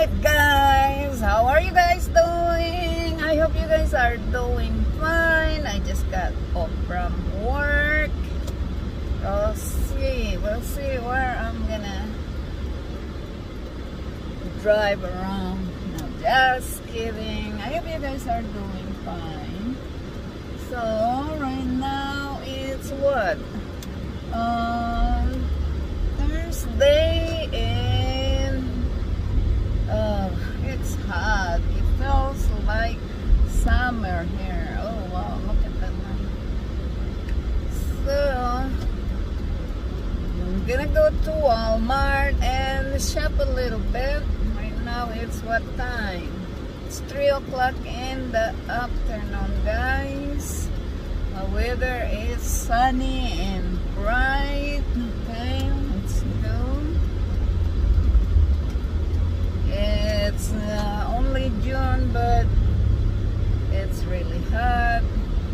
Alright guys, how are you guys doing? I hope you guys are doing fine. I just got off from work. We'll see where I'm gonna drive around. No, just kidding. I hope you guys are doing fine. So right now it's what? Thursday, and it's hot. It feels like summer here. Oh wow, look at that one. So I'm gonna go to Walmart and shop a little bit. Right now it's what time? It's 3 o'clock in the afternoon, guys. The weather is sunny and bright. Okay, let's go. It's only June, but it's really hot.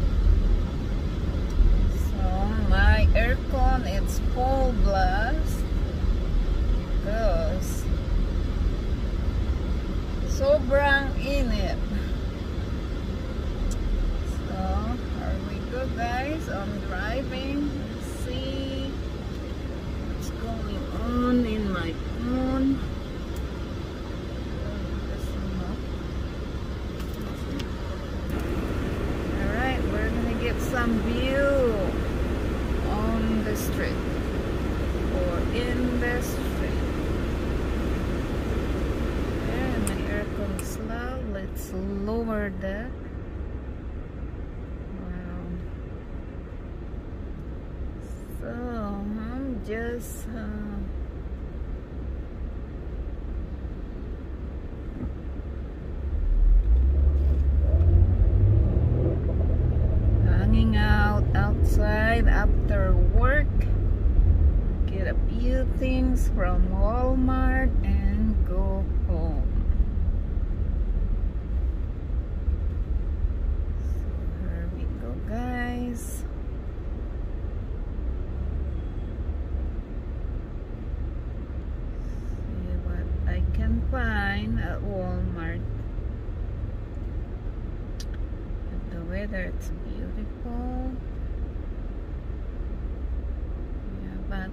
So my aircon, it's full blast because sobrang init. So here we go guys, I'm driving. Let's see what's going on in my phone. Alright, we're gonna get some view on the street or in the street. Yeah, my aircon's loud. Let's lower that. Wow. So I'm just hanging out outside after work, get a few things from Walmart and go home. So here we go guys. See what I can find at Walmart. The weather, it's beautiful. Yeah, but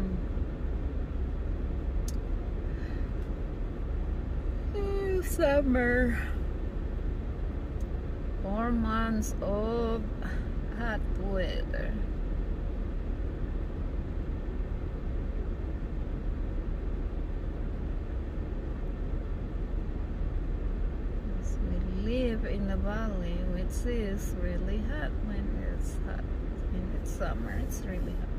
summer, 4 months of hot weather. Live in the valley, which is really hot when it's hot. In the summer, it's really hot.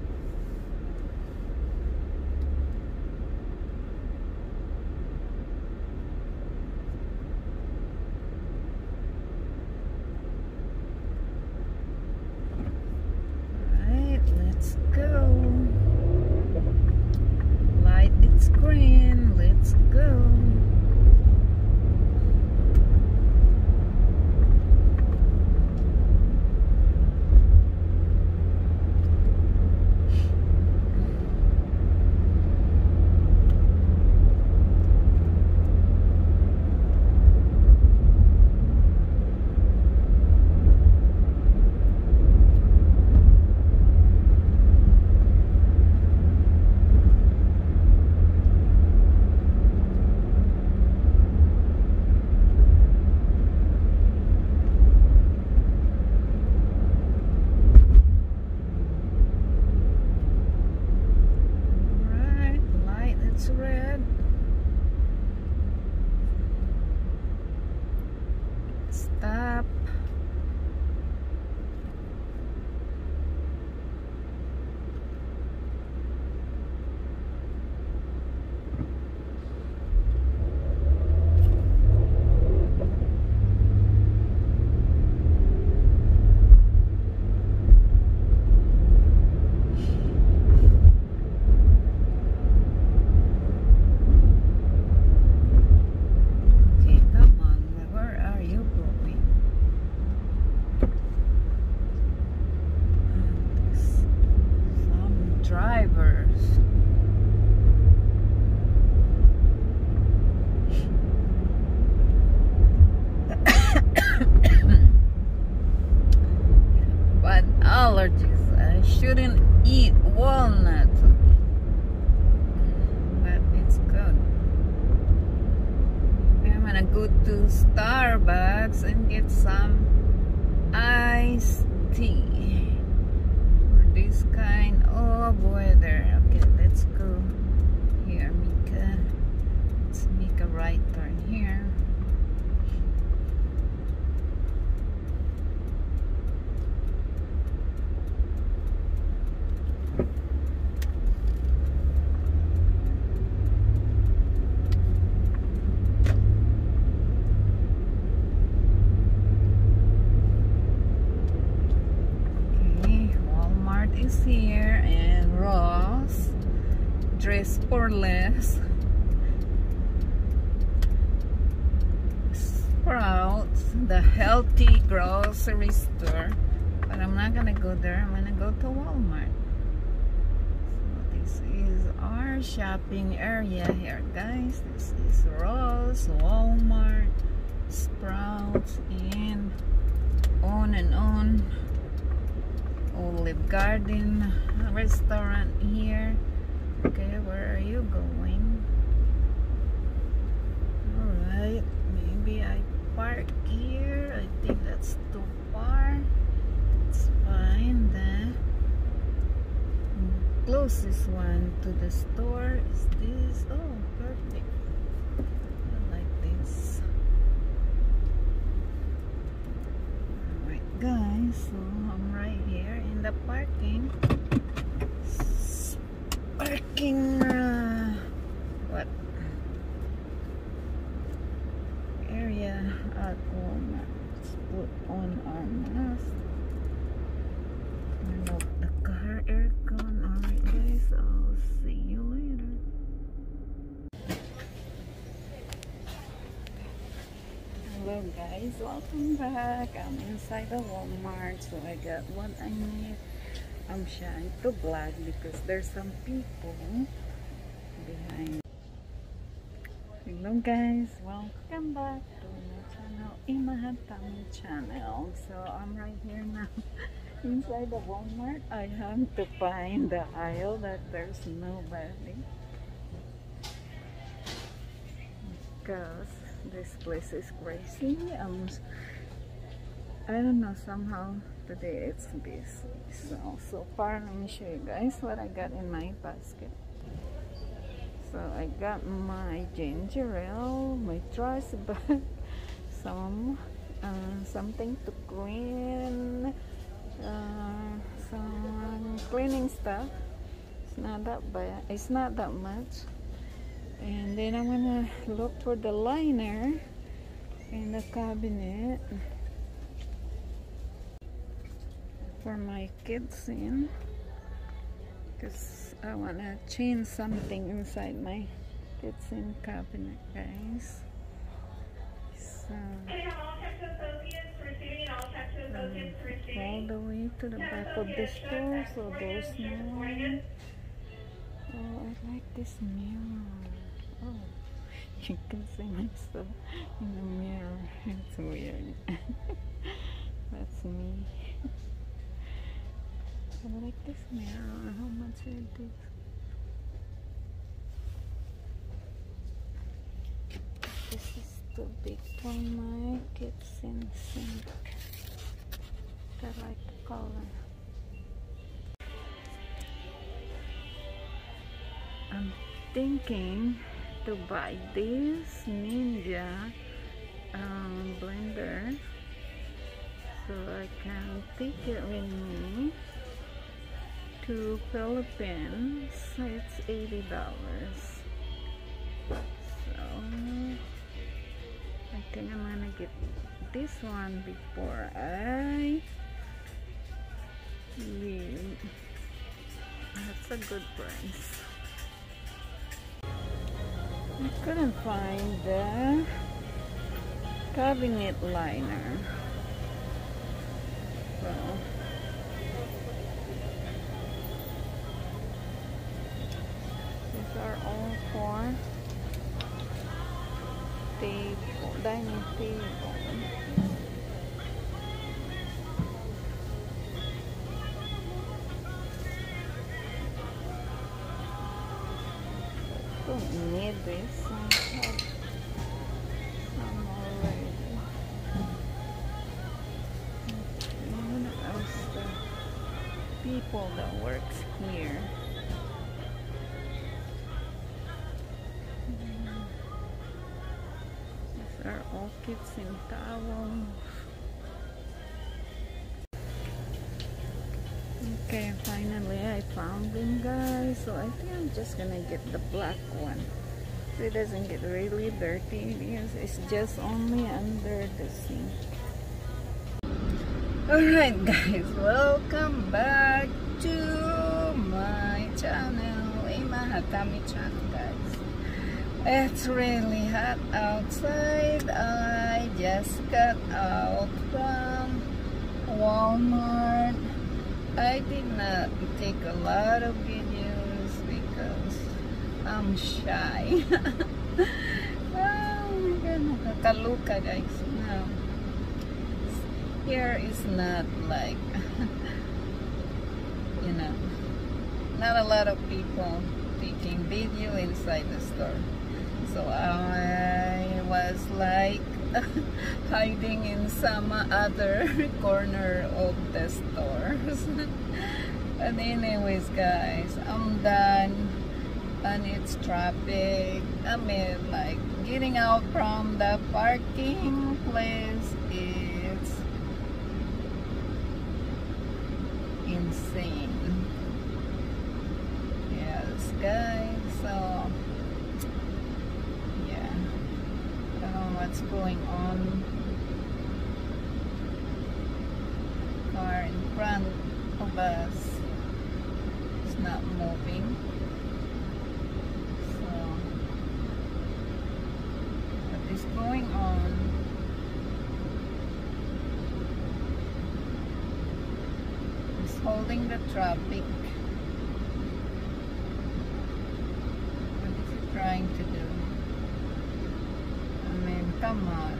Alright, let's go. Light its green, let's go. Red. Stop. gonna go to Starbucks and get some iced tea for this kind of weather. Okay, let's go here, Mika. Let's make a right turn here. Is here, and Ross, Dress for Less, Sprouts, the healthy grocery store, but I'm not gonna go there. I'm gonna go to Walmart. So this is our shopping area here, guys. This is Ross, Walmart, Sprouts, and on. Olive Garden restaurant here. Okay, where are you going? Alright, maybe I park here. I think that's too far. It's fine. The closest one to the store is this. Oh, perfect. I like this. Alright, guys, so I'm right here in the parking area at Walmart. Let's put on our mask. Turn off the car aircon. Alright, guys, I'll see you later. Hello guys, welcome back. I'm inside the Walmart, so I got what I need. I'm trying to vlog because there's some people behind. Hello guys, welcome back to my channel, Imahatami channel. So I'm right here now inside the Walmart. I have to find the aisle that there's nobody because this place is crazy. I don't know, somehow today it's busy. So far, let me show you guys what I got in my basket. So I got my ginger ale, my trash bag, something to clean, some cleaning stuff. It's not that bad. It's not that much. And then I'm gonna look for the liner in the cabinet for my kids in, because I wanna change something inside my kids in cabinet, guys. So all the way to the back of the store, so there's no one. Oh, I like this mirror. Oh, you can see myself in the mirror. It's weird. That's me. I like this mirror. How much is this? This is too big for my kitchen sink. I like the color. I'm thinking to buy this Ninja blender so I can take it with me to Philippines. It's $80. So I think I'm gonna get this one before I leave. That's a good price. I couldn't find the cabinet liner. So these are all for table, dining table. Don't need this. I have I'm already. What else? The people that works here. These are orchids in towel. Okay, finally I found them, guys. So I think I'm just gonna get the black one. So it doesn't get really dirty because it's just only under the sink. Alright guys, welcome back to my channel, Ima Hatami channel, guys. It's really hot outside. I just got out from Walmart. I did not take a lot of videos because I'm shy. Oh my god, nakakaluka, guys. No. Here is not like, you know, not a lot of people taking video inside the store. So I was like hiding in some other corner of the stores. But anyways, guys, I'm done and it's traffic. I mean, like getting out from the parking place is insane. Yes, guys. So what's going on. Car in front of us is not moving, so what is going on? It's holding the traffic. What is it trying to do? Come on.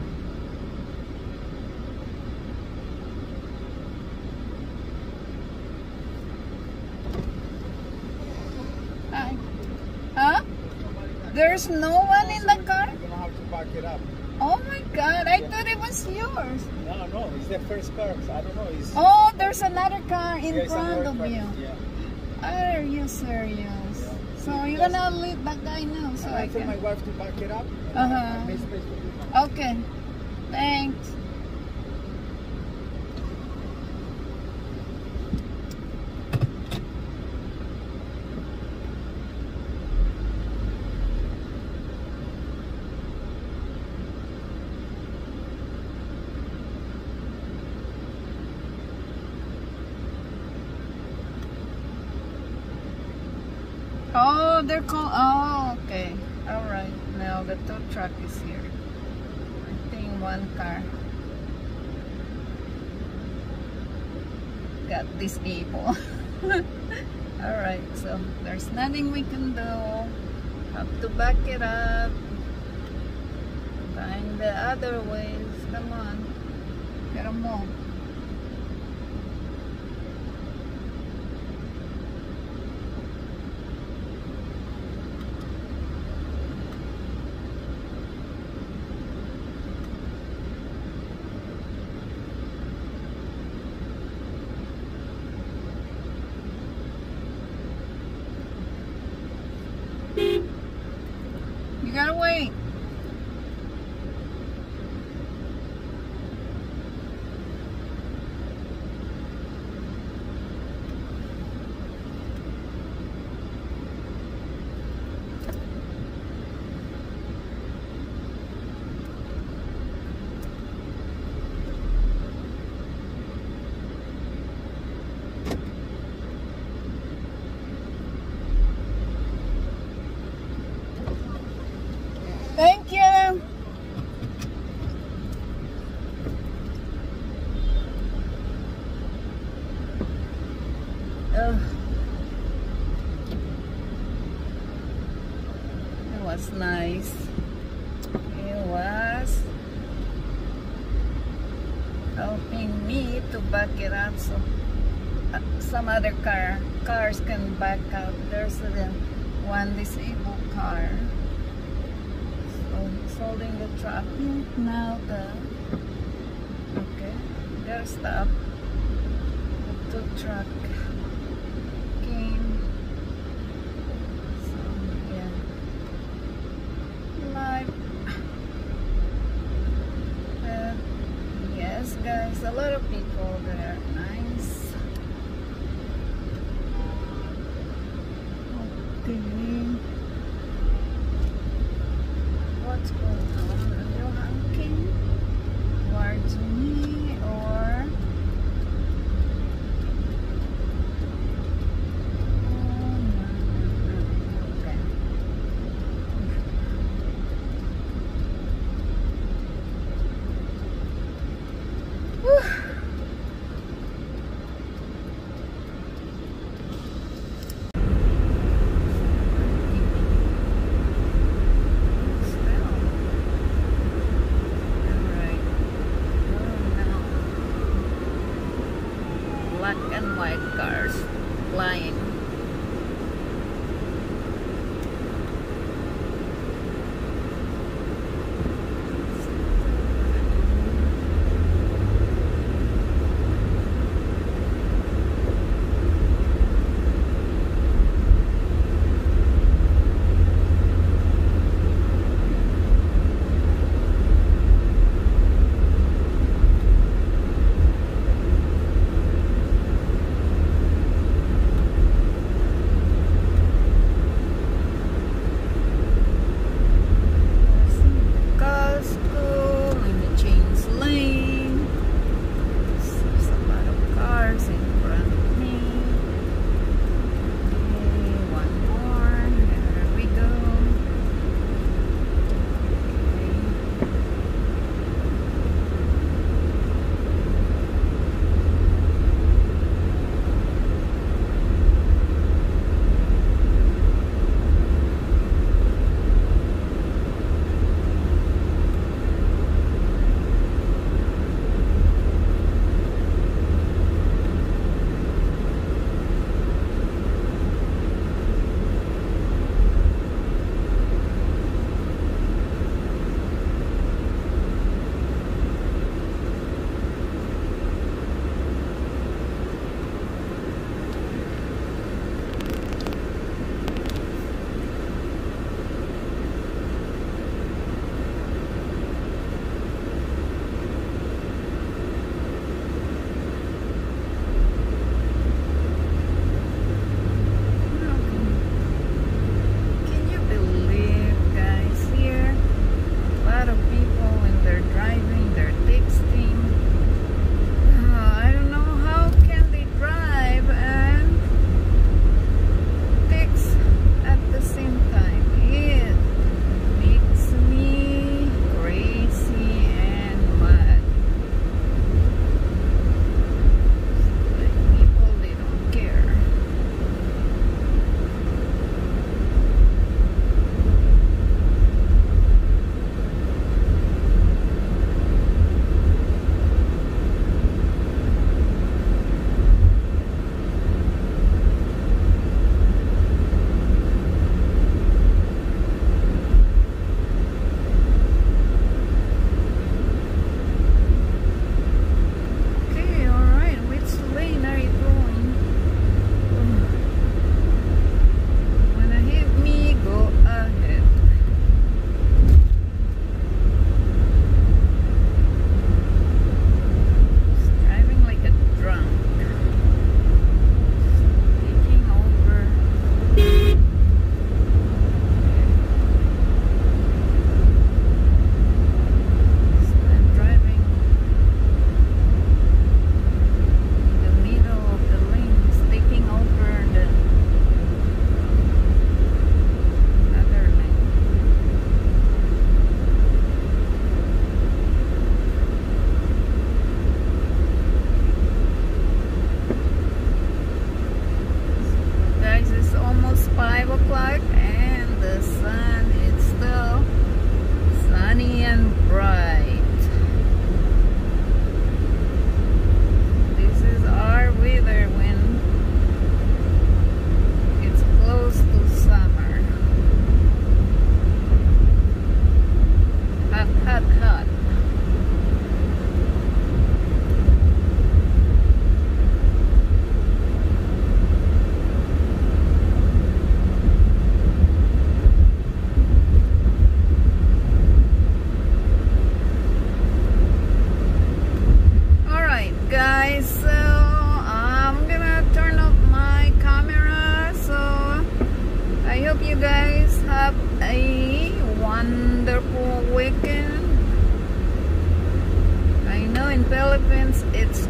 Hi. Huh? There's no one in the car? You're gonna have to back it up. Oh my god, I thought it was yours. No, it's the first car. So I don't know. Oh, there's another car in yeah, front of car. you. Yeah. Are you serious? Yeah. So you're gonna leave that guy now so I told can. my wife to back it up. Okay. Thanks. Oh, they're called. Oh, okay. All right. Now the tow truck is here. I think one car got disabled. All right. So there's nothing we can do. Have to back it up. Find the other ways. Come on. Get them all. You gotta wait. Thank you. It was nice. It was helping me to back it up so some other cars can back up. There's one disabled car. So he's holding holding the truck. Now okay, they're stopped. The truck came. So yeah, life. Yes, guys, a lot of people there. Nice. Okay. What's going on? Are you honking towards me or? Oh, no. Okay. Whew.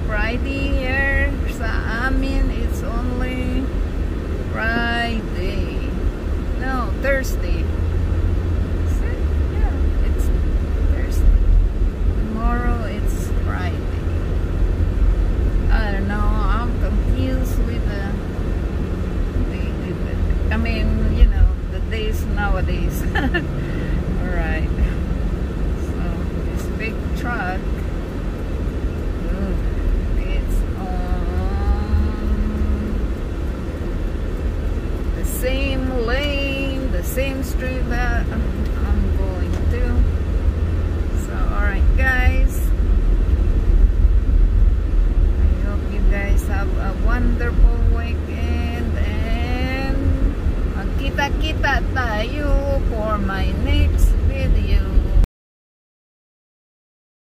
Friday here sa amin. It's only Friday. No, Thursday. So, yeah, it's Thursday. Tomorrow it's Friday. I don't know. I'm confused with I mean, you know, the days nowadays. Alright. So, this big truck, it's on the same lane, the same street that